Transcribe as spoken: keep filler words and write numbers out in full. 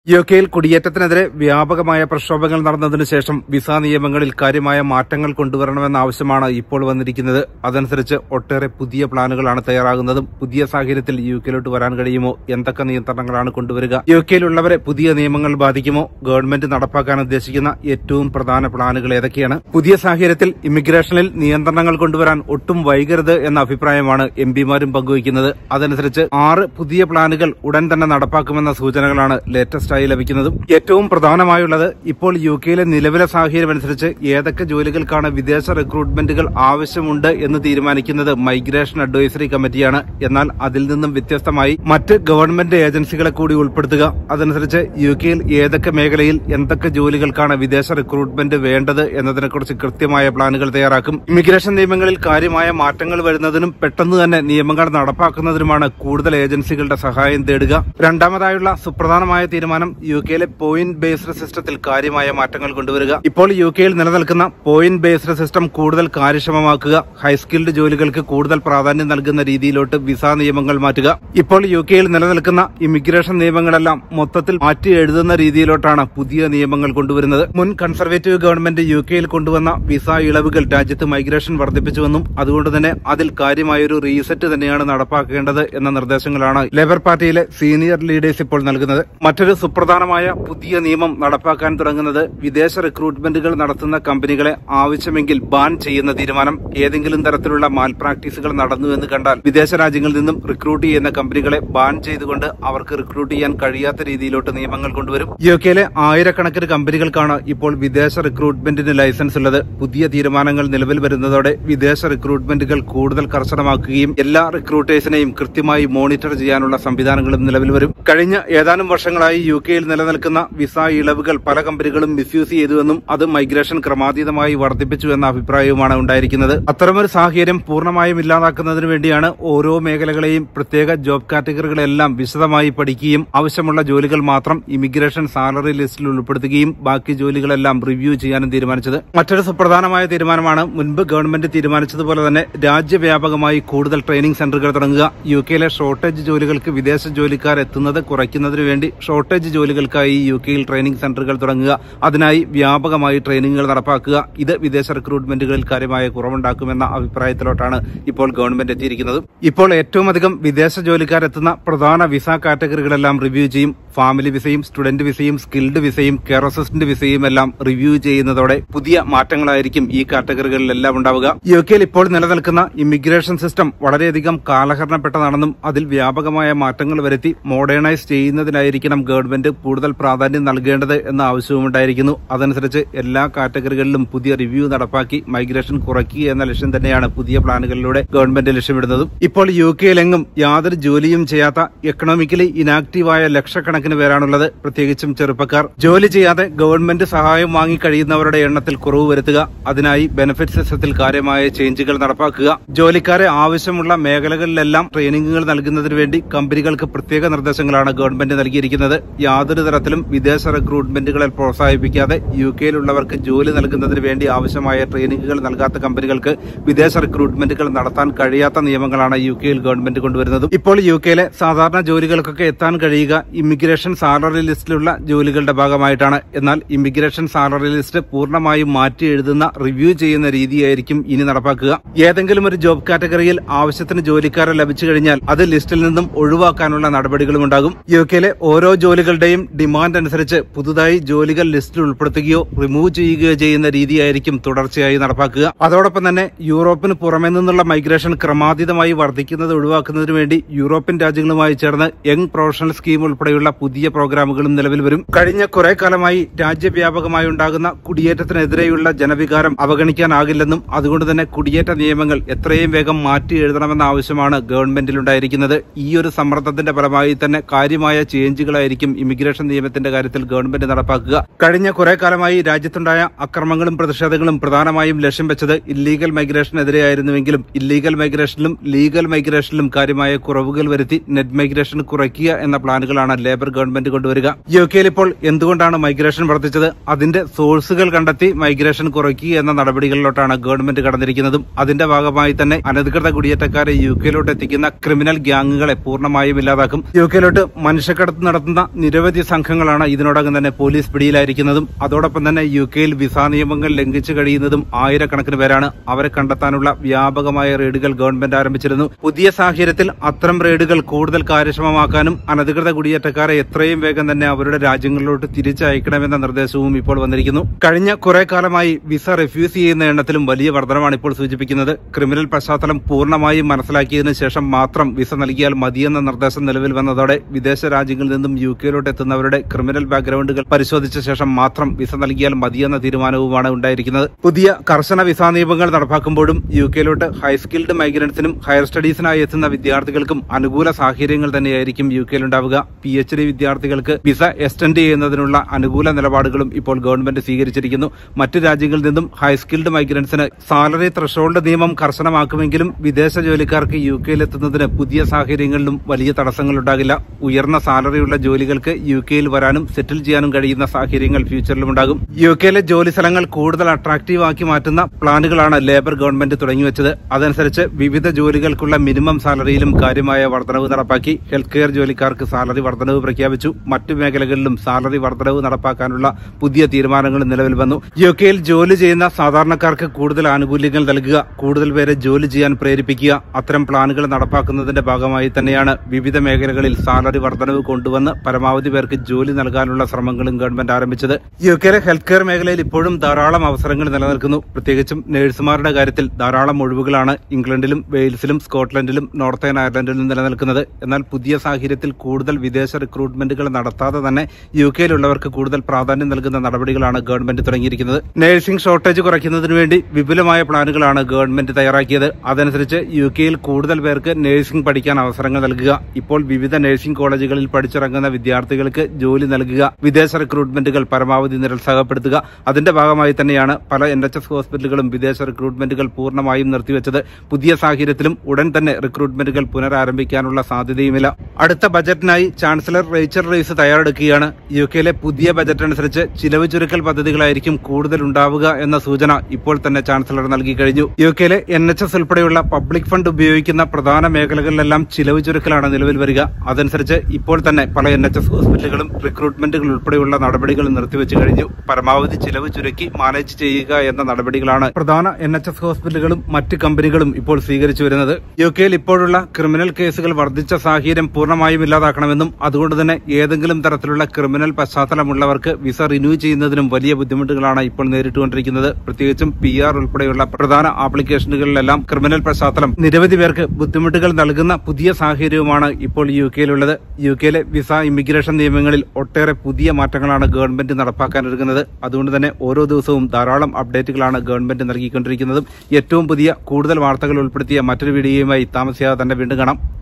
U കെയിൽ കുടിയേറ്റത്തിനെതിരെ വ്യാപകമായ പ്രക്ഷോഭങ്ങൾ നടന്നതിനു ശേഷം വിസ നിയമങ്ങളിൽ കാര്യമായ മാറ്റങ്ങൾ കൊണ്ടുവരണമെന്ന ആവശ്യമാണ് ഇപ്പോൾ വന്നിരിക്കുന്നത്. അതനുസരിച്ച് ഒട്ടേറെ പുതിയ പ്ലാനുകളാണ് തയ്യാറാകുന്നതും. പുതിയ സാഹചര്യത്തിൽ യു കെയിലോട്ട് വരാൻ കഴിയുമോ? എന്തൊക്കെ നിയന്ത്രണങ്ങളാണ് കൊണ്ടുവരിക? യു കെയിലുള്ളവരെ പുതിയ നിയമങ്ങൾ ബാധിക്കുമോ? ഗവൺമെന്റ് നടപ്പാക്കാൻ ഉദ്ദേശിക്കുന്ന ഏറ്റവും പ്രധാന പ്ലാനുകൾ ഏതൊക്കെയാണ്? പുതിയ സാഹചര്യത്തിൽ ഇമിഗ്രേഷനിൽ നിയന്ത്രണങ്ങൾ കൊണ്ടുവരാൻ ഒട്ടും വൈകരുത് എന്ന അഭിപ്രായമാണ് എം പിമാരും പങ്കുവയ്ക്കുന്നത്. അതനുസരിച്ച് ആറ് പുതിയ പ്ലാനുകൾ ഉടൻ തന്നെ നടപ്പാക്കുമെന്ന സൂചനകളാണ് ലേറ്റസ്റ്റ് ആയി ലഭിക്കുന്നതും. ഏറ്റവും പ്രധാനമായുള്ളത് ഇപ്പോൾ യു കെയിലെ നിലവിലെ സാഹചര്യം അനുസരിച്ച് ഏതൊക്കെ ജോലികൾക്കാണ് വിദേശ റിക്രൂട്ട്മെന്റുകൾ ആവശ്യമുണ്ട് എന്ന് തീരുമാനിക്കുന്നത് മൈഗ്രേഷൻ അഡ്വൈസറി കമ്മിറ്റിയാണ്. എന്നാൽ അതിൽ നിന്നും വ്യത്യസ്തമായി മറ്റ് ഗവൺമെന്റ് ഏജൻസികളെ കൂടി ഉൾപ്പെടുത്തുക. അതനുസരിച്ച് യു കെയിൽ ഏതൊക്കെ മേഖലയിൽ എന്തൊക്കെ ജോലികൾക്കാണ് വിദേശ റിക്രൂട്ട്മെന്റ് വേണ്ടത് എന്നതിനെക്കുറിച്ച് കൃത്യമായ പ്ലാനുകൾ തയ്യാറാക്കും. ഇമിഗ്രേഷൻ നിയമങ്ങളിൽ കാര്യമായ മാറ്റങ്ങൾ വരുന്നതിനും പെട്ടെന്ന് തന്നെ നിയമങ്ങൾ നടപ്പാക്കുന്നതിനുമാണ് കൂടുതൽ ഏജൻസികളുടെ സഹായം തേടുക. രണ്ടാമതായുള്ള സുപ്രധാനമായ തീരുമാനം യു കെയിലെ പോയിന്റ് ബേസ്ഡ് സിസ്റ്റത്തിൽ കാര്യമായ മാറ്റങ്ങൾ കൊണ്ടുവരിക. ഇപ്പോൾ യു കെയിൽ നിലനിൽക്കുന്ന പോയിന്റ് ബേസ്ഡ് സിസ്റ്റം കൂടുതൽ കാര്യക്ഷമമാക്കുക. ഹൈസ്കിൽഡ് ജോലികൾക്ക് കൂടുതൽ പ്രാധാന്യം നൽകുന്ന രീതിയിലോട്ട് വിസ നിയമങ്ങൾ മാറ്റുക. ഇപ്പോൾ യു കെയിൽ നിലനിൽക്കുന്ന ഇമിഗ്രേഷൻ നിയമങ്ങളെല്ലാം മൊത്തത്തിൽ മാറ്റി എഴുതുന്ന രീതിയിലോട്ടാണ് പുതിയ നിയമങ്ങൾ കൊണ്ടുവരുന്നത്. മുൻ കൺസർവേറ്റീവ് ഗവൺമെന്റ് യു കെയിൽ കൊണ്ടുവന്ന വിസ ഇളവുകൾ രാജ്യത്ത് മൈഗ്രേഷൻ വർദ്ധിപ്പിച്ചുവെന്നും അതുകൊണ്ട് തന്നെ അതിൽ കാര്യമായൊരു റീസെറ്റ് തന്നെയാണ് നടപ്പാക്കേണ്ടത് എന്ന നിർദ്ദേശങ്ങളാണ് ലേബർ പാർട്ടിയിലെ സീനിയർ ലീഡേഴ്സ് ഇപ്പോൾ നൽകുന്നത്. മറ്റൊരു സുപ്രധാനമായ പുതിയ നിയമം നടപ്പാക്കാൻ തുടങ്ങുന്നത് വിദേശ റിക്രൂട്ട്മെന്റുകൾ നടത്തുന്ന കമ്പനികളെ ആവശ്യമെങ്കിൽ ബാൻ ചെയ്യുന്ന തീരുമാനം. ഏതെങ്കിലും തരത്തിലുള്ള മാൽ പ്രാക്ടീസുകൾ നടന്നു എന്ന് കണ്ടാൽ വിദേശ രാജ്യങ്ങളിൽ നിന്നും റിക്രൂട്ട് ചെയ്യുന്ന കമ്പനികളെ ബാൻ ചെയ്തുകൊണ്ട് അവർക്ക് റിക്രൂട്ട് ചെയ്യാൻ കഴിയാത്ത രീതിയിലോട്ട് നിയമങ്ങൾ കൊണ്ടുവരും. യു കെയിലെ ആയിരക്കണക്കിന് കമ്പനികൾക്കാണ് ഇപ്പോൾ വിദേശ റിക്രൂട്ട്മെന്റിന് ലൈസൻസ് ഉള്ളത്. പുതിയ തീരുമാനങ്ങൾ നിലവിൽ വരുന്നതോടെ വിദേശ റിക്രൂട്ട്മെന്റുകൾ കൂടുതൽ കർശനമാക്കുകയും എല്ലാ റിക്രൂട്ടേഴ്സിനെയും കൃത്യമായി മോണിറ്റർ ചെയ്യാനുള്ള സംവിധാനങ്ങളും നിലവിൽ വരും. കഴിഞ്ഞ ഏതാനും വർഷങ്ങളായി യു കെയിൽ നിലനിൽക്കുന്ന വിസ ഇളവുകൾ പല കമ്പനികളും മിസ്യൂസ് ചെയ്തുവെന്നും അത് മൈഗ്രേഷൻ ക്രമാതീതമായി വർദ്ധിപ്പിച്ചു എന്ന അഭിപ്രായവുമാണ് ഉണ്ടായിരിക്കുന്നത്. അത്തരമൊരു സാഹചര്യം പൂർണ്ണമായും ഇല്ലാതാക്കുന്നതിന് വേണ്ടിയാണ് ഓരോ മേഖലകളെയും പ്രത്യേക ജോബ് കാറ്റഗറികളെല്ലാം വിശദമായി പഠിക്കുകയും ആവശ്യമുള്ള ജോലികൾ മാത്രം ഇമിഗ്രേഷൻ സാലറി ലിസ്റ്റിൽ ഉൾപ്പെടുത്തുകയും ബാക്കി ജോലികളെല്ലാം റിവ്യൂ ചെയ്യാനും തീരുമാനിച്ചത്. മറ്റൊരു സുപ്രധാനമായ തീരുമാനമാണ് മുൻപ് ഗവൺമെന്റ് തീരുമാനിച്ചതുപോലെ തന്നെ രാജ്യവ്യാപകമായി കൂടുതൽ ട്രെയിനിംഗ് സെന്ററുകൾ തുടങ്ങുക. യു കെയിലെ ഷോർട്ടേജ് ജോലികൾക്ക് വിദേശ ജോലിക്കാർ എത്തുന്നത് കുറയ്ക്കുന്നതിനു വേണ്ടി ഷോർട്ടേജ് ജോലികൾക്കായി യു കെയിൽ ട്രെയിനിംഗ് സെന്ററുകൾ തുടങ്ങുക. അതിനായി വ്യാപകമായി ട്രെയിനിങ്ങുകൾ നടപ്പാക്കുക. ഇത് വിദേശ റിക്രൂട്ട്മെന്റുകളിൽ കാര്യമായ കുറവുണ്ടാക്കുമെന്ന അഭിപ്രായത്തിലോട്ടാണ് ഇപ്പോൾ ഗവൺമെന്റ് എത്തിയിരിക്കുന്നത്. ഇപ്പോൾ ഏറ്റവും അധികം വിദേശ ജോലിക്കാരെത്തുന്ന പ്രധാന വിസ കാറ്റഗറികളെല്ലാം റിവ്യൂ ചെയ്യും. ഫാമിലി വിസയും സ്റ്റുഡന്റ് വിസയും സ്കിൽഡ് വിസയും കെയർ അസിസ്റ്റന്റ് വിസയും എല്ലാം റിവ്യൂ ചെയ്യുന്നതോടെ പുതിയ മാറ്റങ്ങളായിരിക്കും ഈ കാറ്റഗറികളിലെല്ലാം ഉണ്ടാവുക. യു കെയിൽ ഇപ്പോൾ നിലനിൽക്കുന്ന ഇമിഗ്രേഷൻ സിസ്റ്റം വളരെയധികം കാലഹരണപ്പെട്ടതാണെന്നും അതിൽ വ്യാപകമായ മാറ്റങ്ങൾ വരുത്തി മോഡേണൈസ് ചെയ്യുന്നതിനായിരിക്കണം ഗവൺമെന്റ് കൂടുതൽ പ്രാധാന്യം നൽകേണ്ടത് എന്ന ആവശ്യവും ഉണ്ടായിരിക്കുന്നു. അതനുസരിച്ച് എല്ലാ കാറ്റഗറികളിലും പുതിയ റിവ്യൂ നടപ്പാക്കി മൈഗ്രേഷൻ കുറയ്ക്കുക എന്ന ലക്ഷ്യം തന്നെയാണ് പുതിയ പ്ലാനുകളിലൂടെ ഗവൺമെന്റ് ലക്ഷ്യമിടുന്നതും. ഇപ്പോൾ യു കെയിലെങ്ങും യാതൊരു ജോലിയും ചെയ്യാത്ത എക്കണോമിക്കലി ഇനാക്റ്റീവായ ലക്ഷക്കണക്കിന് പേരാണുള്ളത്. പ്രത്യേകിച്ചും ചെറുപ്പക്കാർ. ജോലി ചെയ്യാതെ ഗവൺമെന്റ് സഹായം വാങ്ങിക്കഴിയുന്നവരുടെ എണ്ണത്തിൽ കുറവ് വരുത്തുക. അതിനായി ബെനിഫിറ്റ് സിസ്റ്റത്തിൽ കാര്യമായ ചേഞ്ചുകൾ നടപ്പാക്കുക. ജോലിക്കാരെ ആവശ്യമുള്ള മേഖലകളിലെല്ലാം ട്രെയിനിങ്ങുകൾ നൽകുന്നതിന് വേണ്ടി കമ്പനികൾക്ക് പ്രത്യേക നിർദ്ദേശങ്ങളാണ് ഗവൺമെന്റ് നൽകിയിരിക്കുന്നത്. യാതൊരു തരത്തിലും വിദേശ റിക്രൂട്ട്മെന്റുകളെ പ്രോത്സാഹിപ്പിക്കാതെ യു കെയിലുള്ളവർക്ക് ജോലി നൽകുന്നതിന് വേണ്ടി ആവശ്യമായ ട്രെയിനിങ്ങുകൾ നൽകാത്ത കമ്പനികൾക്ക് വിദേശ റിക്രൂട്ട്മെന്റുകൾ നടത്താൻ കഴിയാത്ത നിയമങ്ങളാണ് യു കെയിൽ ഗവൺമെന്റ് കൊണ്ടുവരുന്നത്. ഇപ്പോൾ യു കെയിലെ സാധാരണ ജോലികൾക്കൊക്കെ എത്താൻ കഴിയുക ഇമിഗ്രേഷൻ സാലറി ലിസ്റ്റിലുള്ള ജോലികളുടെ ഭാഗമായിട്ടാണ്. എന്നാൽ ഇമിഗ്രേഷൻ സാലറി ലിസ്റ്റ് പൂർണ്ണമായും മാറ്റി എഴുതുന്ന റിവ്യൂ ചെയ്യുന്ന രീതിയായിരിക്കും ഇനി നടപ്പാക്കുക. ഏതെങ്കിലും ഒരു ജോബ് കാറ്റഗറിയിൽ ആവശ്യത്തിന് ജോലിക്കാരെ ലഭിച്ചു കഴിഞ്ഞാൽ അത് ലിസ്റ്റിൽ നിന്നും ഒഴിവാക്കാനുള്ള നടപടികളും ഉണ്ടാകും. യു കെയിലെ ഓരോ ജോലികളുടെയും ഡിമാൻഡ് അനുസരിച്ച് പുതുതായി ജോലികൾ ലിസ്റ്റിൽ ഉൾപ്പെടുത്തുകയോ റിമൂവ് ചെയ്യുകയോ ചെയ്യുന്ന രീതിയായിരിക്കും തുടർച്ചയായി നടപ്പാക്കുക. അതോടൊപ്പം തന്നെ യൂറോപ്പിന് പുറമെ നിന്നുള്ള മൈഗ്രേഷൻ ക്രമാതീതമായി വർദ്ധിക്കുന്നത് ഒഴിവാക്കുന്നതിനു വേണ്ടി യൂറോപ്യൻ രാജ്യങ്ങളുമായി ചേർന്ന് യങ് പ്രൊഫഷണൽ സ്കീം ഉൾപ്പെടെയുള്ള പുതിയ പ്രോഗ്രാമുകളും നിലവിൽ വരും. കഴിഞ്ഞ കുറെ കാലമായി രാജ്യവ്യാപകമായി ഉണ്ടാകുന്ന കുടിയേറ്റത്തിനെതിരെയുള്ള ജനവികാരം അവഗണിക്കാനാകില്ലെന്നും അതുകൊണ്ട് തന്നെ കുടിയേറ്റ നിയമങ്ങൾ എത്രയും വേഗം മാറ്റി എഴുതണമെന്ന ആവശ്യമാണ് ഗവൺമെന്റിലുണ്ടായിരിക്കുന്നത്. ഈ ഒരു സമ്മർദ്ദത്തിന്റെ ഫലമായി തന്നെ കാര്യമായ ചേഞ്ചുകളായിരിക്കും ഇമിഗ്രേഷൻ നിയമത്തിന്റെ കാര്യത്തിൽ ഗവൺമെന്റ് നടപ്പാക്കുക. കഴിഞ്ഞ കുറെ കാലമായി രാജ്യത്തുണ്ടായ അക്രമങ്ങളും പ്രതിഷേധങ്ങളും പ്രധാനമായും ലക്ഷ്യം വെച്ചത് ഇല്ലീഗൽ മൈഗ്രേഷനെതിരെയായിരുന്നുവെങ്കിലും ഇല്ലീഗൽ മൈഗ്രേഷനിലും ലീഗൽ മൈഗ്രേഷനിലും കാര്യമായ കുറവുകൾ വരുത്തി നെറ്റ് മൈഗ്രേഷൻ കുറയ്ക്കുക എന്ന പ്ലാനുകളാണ് ലേബർ ഗവൺമെന്റ് കൊണ്ടുവരിക. യു കെയിൽ ഇപ്പോൾ എന്തുകൊണ്ടാണ് മൈഗ്രേഷൻ വർദ്ധിച്ചത്? അതിന്റെ സോഴ്സുകൾ കണ്ടെത്തി മൈഗ്രേഷൻ കുറയ്ക്കുക എന്ന നടപടികളിലോട്ടാണ് ഗവൺമെന്റ് കടന്നിരിക്കുന്നതും അതിന്റെ ഭാഗമായി തന്നെ അനധികൃത കുടിയേറ്റക്കാരെ യു കെയിലോട്ട് എത്തിക്കുന്ന ക്രിമിനൽ ഗ്യാങ്ങുകളെ പൂർണ്ണമായും ഇല്ലാതാക്കും. യു കെയിലോട്ട് മനുഷ്യക്കടത്ത് നടത്തുന്ന നിരവധി സംഘങ്ങളാണ് ഇതിനോടകം തന്നെ പോലീസ് പിടിയിലായിരിക്കുന്നതും അതോടൊപ്പം തന്നെ യു കെയിൽ വിസ നിയമങ്ങൾ ലംഘിച്ചു കഴിയുന്നതും ആയിരക്കണക്കിന് പേരാണ്. അവരെ കണ്ടെത്താനുള്ള വ്യാപകമായ റെയ്ഡുകൾ ഗവൺമെന്റ് ആരംഭിച്ചിരുന്നു. പുതിയ സാഹചര്യത്തിൽ അത്തരം റെയ്ഡുകൾ കൂടുതൽ കാര്യക്ഷമമാക്കാനും അനധികൃത കുടിയേറ്റക്കാരെ എത്രയും വേഗം തന്നെ അവരുടെ രാജ്യങ്ങളിലോട്ട് തിരിച്ചയക്കണമെന്ന നിർദ്ദേശവും ഇപ്പോൾ വന്നിരിക്കുന്നു. കഴിഞ്ഞ കുറെ കാലമായി വിസ റിഫ്യൂസ് ചെയ്യുന്ന എണ്ണത്തിലും വലിയ വർധനമാണ് ഇപ്പോൾ സൂചിപ്പിക്കുന്നത്. ക്രിമിനൽ പശ്ചാത്തലം പൂർണ്ണമായും മനസ്സിലാക്കിയതിനു ശേഷം മാത്രം വിസ നൽകിയാൽ മതിയെന്ന നിർദ്ദേശം നിലവിൽ വന്നതോടെ വിദേശ രാജ്യങ്ങളിൽ നിന്നും യു കെയിലോട്ട് എത്തുന്നവരുടെ ക്രിമിനൽ ബാക്ക്ഗ്രൗണ്ടുകൾ പരിശോധിച്ച ശേഷം മാത്രം വിസ നൽകിയാൽ മതിയെന്ന തീരുമാനവുമാണ് ഉണ്ടായിരിക്കുന്നത്. പുതിയ കർശന വിസ നിയമങ്ങൾ നടപ്പാക്കുമ്പോഴും യു കെയിലോട്ട് ഹൈസ്കിൽഡ് മൈഗ്രൻസിനും ഹയർ സ്റ്റഡീസിനായി എത്തുന്ന വിദ്യാർത്ഥികൾക്കും അനുകൂല സാഹചര്യങ്ങൾ തന്നെയായിരിക്കും യു കെയിലുണ്ടാവുക. പി എച്ച് ഡി വിദ്യാർത്ഥികൾക്ക് വിസ എക്സ്റ്റെൻഡ് ചെയ്യുന്നതിനുള്ള അനുകൂല നിലപാടുകളും ഇപ്പോൾ ഗവൺമെന്റ് സ്വീകരിച്ചിരിക്കുന്നു. മറ്റു രാജ്യങ്ങളിൽ നിന്നും ഹൈസ്കിൽഡ് മൈഗ്രൻസിന് സാലറി ത്രഷോൾഡ് നിയമം കർശനമാക്കുമെങ്കിലും വിദേശ ജോലിക്കാർക്ക് യു കെയിലെത്തുന്നതിന് പുതിയ സാഹചര്യങ്ങളിലും വലിയ തടസ്സങ്ങളുണ്ടാകില്ല. ഉയർന്ന സാലറിയുള്ള ജോലികൾക്ക് യു കെയിൽ വരാനും സെറ്റിൽ ചെയ്യാനും കഴിയുന്ന സാഹചര്യങ്ങൾ ഫ്യൂച്ചറിലുമുണ്ടാകും. യു കെയിലെ ജോലി സ്ഥലങ്ങൾ കൂടുതൽ അട്രാക്റ്റീവ് ആക്കി മാറ്റുന്ന പ്ലാനുകളാണ് ലേബർ ഗവൺമെന്റ് തുടങ്ങിവെച്ചത്. അതനുസരിച്ച് വിവിധ ജോലികൾക്കുള്ള മിനിമം സാലറിയിലും കാര്യമായ വർധനവ് നടപ്പാക്കി. ഹെൽത്ത് കെയർ ജോലിക്കാർക്ക് സാലറി വർധനവ് പ്രഖ്യാപിച്ചു. മറ്റു മേഖലകളിലും സാലറി വർധനവ് നടപ്പാക്കാനുള്ള പുതിയ തീരുമാനങ്ങൾ നിലവിൽ വന്നു. യു കെയിൽ ജോലി ചെയ്യുന്ന സാധാരണക്കാർക്ക് കൂടുതൽ ആനുകൂല്യങ്ങൾ നൽകുക, കൂടുതൽ പേരെ ജോലി ചെയ്യാൻ പ്രേരിപ്പിക്കുക, അത്തരം പ്ലാനുകൾ നടപ്പാക്കുന്നതിന്റെ ഭാഗമായി തന്നെയാണ് വിവിധ മേഖലകളിൽ സാലറി വർധനവ് കൊണ്ടുവന്ന് പരമാവധി പേർക്ക് ജോലി നൽകാനുള്ള ശ്രമങ്ങളും ഗവൺമെന്റ് ആരംഭിച്ചത്. യു കെയിലെ ഹെൽത്ത് കെയർ മേഖലയിൽ ഇപ്പോഴും ധാരാളം അവസരങ്ങൾ നിലനിൽക്കുന്നു. പ്രത്യേകിച്ചും നഴ്സുമാരുടെ കാര്യത്തിൽ ധാരാളം ഒഴിവുകളാണ് ഇംഗ്ലണ്ടിലും വെയിൽസിലും സ്കോട്ട്ലൻഡിലും നോർത്തേൺ അയർലൻഡിലും നിലനിൽക്കുന്നത്. എന്നാൽ പുതിയ സാഹചര്യത്തിൽ കൂടുതൽ വിദേശ റിക്രൂട്ട്മെന്റുകൾ നടത്താതെ തന്നെ യു കെയിലുള്ളവർക്ക് കൂടുതൽ പ്രാധാന്യം നൽകുന്ന നടപടികളാണ് ഗവൺമെന്റ് തുടങ്ങിയിരിക്കുന്നത്. നഴ്സിംഗ് ഷോർട്ടേജ് കുറയ്ക്കുന്നതിന് വേണ്ടി വിപുലമായ പ്ലാനുകളാണ് ഗവൺമെന്റ് തയ്യാറാക്കിയത്. അതനുസരിച്ച് യു കെയിൽ കൂടുതൽ പേർക്ക് നഴ്സിംഗ് പഠിക്കാൻ അവസരങ്ങൾ നൽകുക, ഇപ്പോൾ വിവിധ നഴ്സിംഗ് കോളേജുകളിൽ പഠിച്ചിറങ്ങുന്ന വിദ്യാർത്ഥികൾക്ക് ജോലി നൽകുക, വിദേശ റിക്രൂട്ട്മെന്റുകൾ പരമാവധി നിരുത്സാഹപ്പെടുത്തുക. അതിന്റെ ഭാഗമായി തന്നെയാണ് പല എൻ എച്ച് എസ് ഹോസ്പിറ്റലുകളും വിദേശ റിക്രൂട്ട്മെന്റുകൾ പൂർണ്ണമായും നിർത്തിവെച്ചത്. പുതിയ സാഹചര്യത്തിലും ഉടൻ തന്നെ റിക്രൂട്ട്മെന്റുകൾ പുനരാരംഭിക്കാനുള്ള സാധ്യതയുമില്ല. അടുത്ത ബജറ്റിനായി ചാൻസലർ റേച്ചൽ റീസ് തയ്യാറെടുക്കുകയാണ്. യു കെയിലെ പുതിയ ബജറ്റ് അനുസരിച്ച് ചിലവ് ചുരുക്കൽ പദ്ധതികളായിരിക്കും കൂടുതൽ ഉണ്ടാവുക എന്ന സൂചന ഇപ്പോൾ തന്നെ ചാൻസലർ നൽകി കഴിഞ്ഞു. യു കെയിലെ എൻ എച്ച് എസ് ഉൾപ്പെടെയുള്ള പബ്ലിക് ഫണ്ട് ഉപയോഗിക്കുന്ന പ്രധാന മേഖലകളിലെല്ലാം ചിലവ് ചുരുക്കലാണ് നിലവിൽ വരിക. അതനുസരിച്ച് ഇപ്പോൾ തന്നെ പല എൻ എച്ച് എസ് ഹോസ്പിറ്റലുകളും റിക്രൂട്ട്മെന്റുകൾ ഉൾപ്പെടെയുള്ള നടപടികൾ നിർത്തിവെച്ചു കഴിഞ്ഞു. പരമാവധി ചിലവ് ചുരുക്കി മാനേജ് ചെയ്യുക എന്ന നടപടികളാണ് പ്രധാന എൻ എച്ച് എസ് ഹോസ്പിറ്റലുകളും മറ്റ് കമ്പനികളും ഇപ്പോൾ സ്വീകരിച്ചു വരുന്നത്. യു കെയിൽ ഇപ്പോഴുള്ള ക്രിമിനൽ കേസുകൾ വർദ്ധിച്ച സാഹചര്യം പൂർണ്ണമായും ഇല്ലാതാക്കണമെന്നും അതുകൊണ്ട് തന്നെ ഏതെങ്കിലും തരത്തിലുള്ള ക്രിമിനൽ പശ്ചാത്തലമുള്ളവർക്ക് വിസ റിന്യൂ ചെയ്യുന്നതിനും വലിയ ബുദ്ധിമുട്ടുകളാണ് ഇപ്പോൾ നേരിട്ടുകൊണ്ടിരിക്കുന്നത്. പ്രത്യേകിച്ചും പി ആർ ഉൾപ്പെടെയുള്ള പ്രധാന ആപ്ലിക്കേഷനുകളിലെല്ലാം ക്രിമിനൽ പശ്ചാത്തലം നിരവധി പേർക്ക് ബുദ്ധിമുട്ടുകൾ നൽകുന്ന പുതിയ സാഹചര്യവുമാണ് ഇപ്പോൾ യു കെയിലുള്ളത്. യു കെയിലെ വിസ ഇമിഗ്രേഷൻ നിയമങ്ങളിൽ ഒട്ടേറെ പുതിയ മാറ്റങ്ങളാണ് ഗവൺമെന്റ് നടപ്പാക്കാനൊരുങ്ങുന്നത്. അതുകൊണ്ട് തന്നെ ഓരോ ദിവസവും ധാരാളം അപ്ഡേറ്റുകളാണ് ഗവൺമെന്റ് നൽകിക്കൊണ്ടിരിക്കുന്നതും. ഏറ്റവും പുതിയ കൂടുതൽ വാർത്തകൾ ഉൾപ്പെടുത്തിയ മറ്റൊരു വീഡിയോയുമായി താമസിയാതെ തന്നെ വീണ്ടും കാണാം.